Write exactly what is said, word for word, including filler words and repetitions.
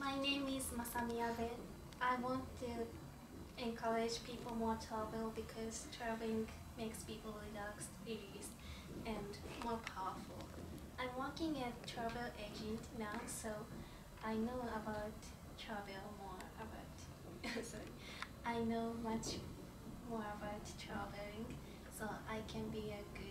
My name is Masami Abe. I want to encourage people more travel because traveling makes people relaxed, released, and more powerful. I'm working as travel agent now, so I know about travel more about. Sorry, I know much more about traveling, so I can be a